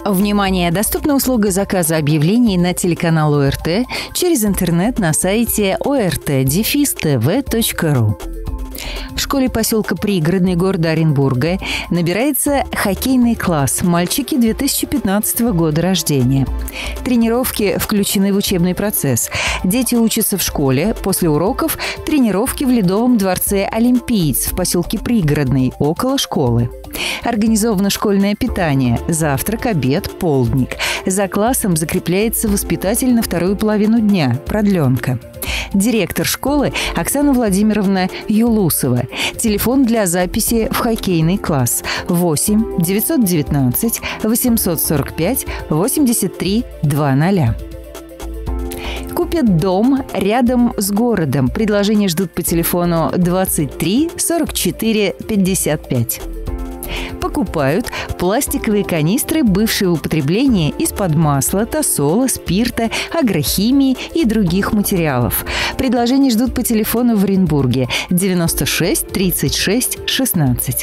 Внимание! Доступна услуга заказа объявлений на телеканал ОРТ через интернет на сайте ort-tv.ru. В школе поселка Пригородный города Оренбурга набирается хоккейный класс «Мальчики 2015 года рождения». Тренировки включены в учебный процесс. Дети учатся в школе, после уроков – тренировки в Ледовом дворце «Олимпиец» в поселке Пригородный, около школы. Организовано школьное питание – завтрак, обед, полдник. За классом закрепляется воспитатель на вторую половину дня – продленка. Директор школы Оксана Владимировна Юлусова. Телефон для записи в хоккейный класс 8 919 845 83 00. Купят дом рядом с городом. Предложения ждут по телефону 23 44 55. Покупают пластиковые канистры бывшего употребления из-под масла, тосола, спирта, агрохимии и других материалов. Предложения ждут по телефону в Оренбурге 96 36 16.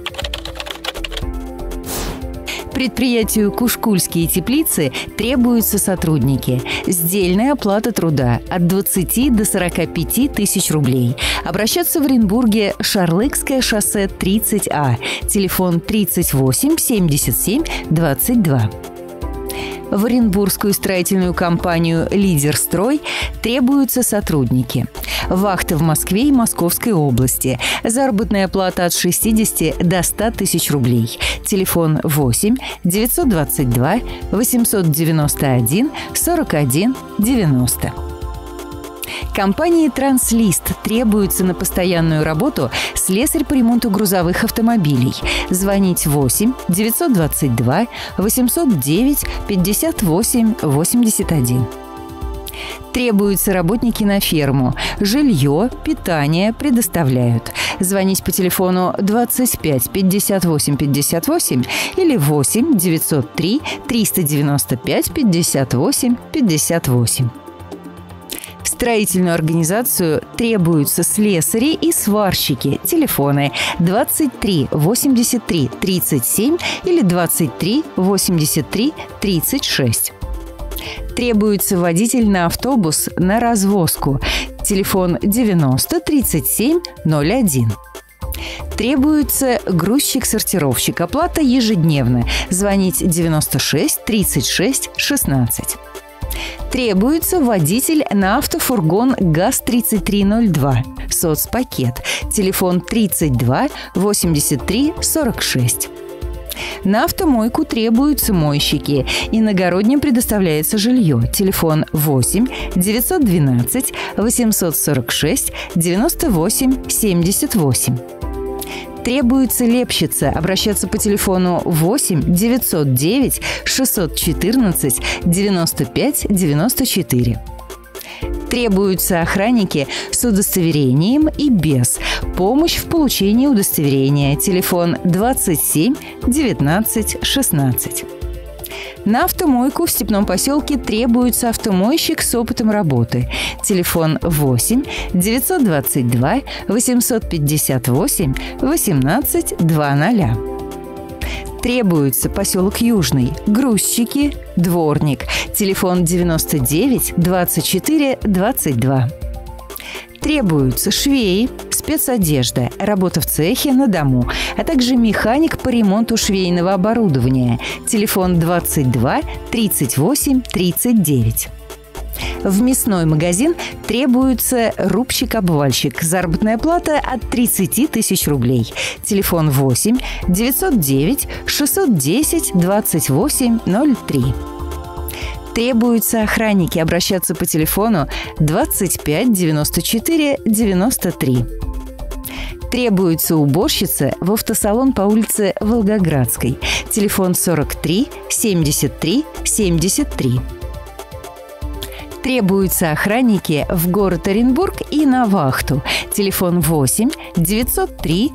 Предприятию «Кушкульские теплицы» требуются сотрудники. Сдельная оплата труда от 20 до 45 тысяч рублей. Обращаться в Оренбурге Шарлыкское шоссе 30А. Телефон 38 77 22. В Оренбургскую строительную компанию «Лидерстрой» требуются сотрудники. Вахта в Москве и Московской области. Заработная плата от 60 до 100 тысяч рублей. Телефон 8 922 891 41 90. Компании «Транслист» требуется на постоянную работу слесарь по ремонту грузовых автомобилей. Звонить 8 922 809 58 81. Требуются работники на ферму. Жилье, питание предоставляют. Звонить по телефону 25 58 58 или 8 903 395 58 58. В строительную организацию требуются слесари и сварщики. Телефоны 23 83 37 или 23 83 36. Требуется водитель на автобус на развозку. Телефон 90 37 01. Требуется грузчик-сортировщик. Оплата ежедневно. Звонить 96 36 16. Требуется водитель на автофургон ГАЗ-3302. Соцпакет. Телефон 32 83 46. На автомойку требуются мойщики. Иногородним предоставляется жилье. Телефон 8 912 846 98 78. Требуется лепщица. Обращаться по телефону 8 909 614 95 94. Требуются охранники с удостоверением и без. Помощь в получении удостоверения. Телефон 27 19 16. На автомойку в Степном поселке требуется автомойщик с опытом работы. Телефон 8 922 858 18 00. Требуется поселок Южный. Грузчики, дворник. Телефон 99 24 22. Требуются швеи, спецодежда, работа в цехе, на дому, а также механик по ремонту швейного оборудования. Телефон 22 38 39. В мясной магазин требуется рубщик-обвальщик. Заработная плата от 30 тысяч рублей. Телефон 8 909 610 28 03. Требуются охранники. Обращаться по телефону 25 94 93. Требуется уборщица в автосалон по улице Волгоградской. Телефон 43 73 73. Требуются охранники в город Оренбург и на вахту. Телефон 8 903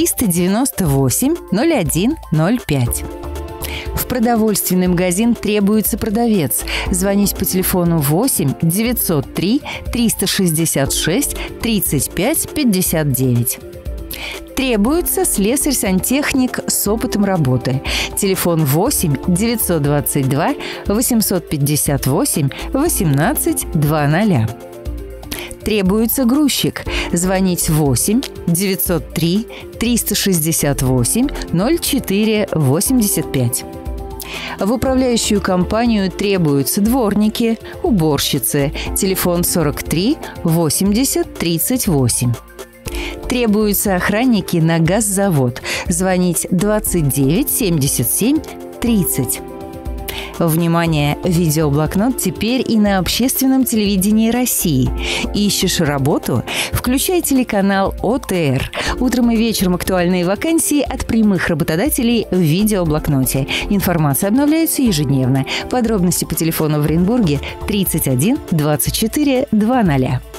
398 01 05. В продовольственный магазин требуется продавец. Звонить по телефону 8 903 366 35 59. Требуется слесарь-сантехник с опытом работы. Телефон 8 922 858 18 00. Требуется грузчик. Звонить 8 903 368 04 85. В управляющую компанию требуются дворники, уборщицы. Телефон 43 80 38. Требуются охранники на газзавод. Звонить 29 77 30. Внимание! Видеоблокнот теперь и на общественном телевидении России. Ищешь работу? Включай телеканал ОТР. Утром и вечером актуальные вакансии от прямых работодателей в видеоблокноте. Информация обновляется ежедневно. Подробности по телефону в Оренбурге 31 24 00.